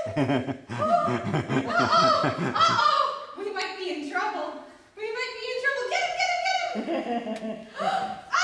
We might be in trouble. We might be in trouble. Get him, get him, get him.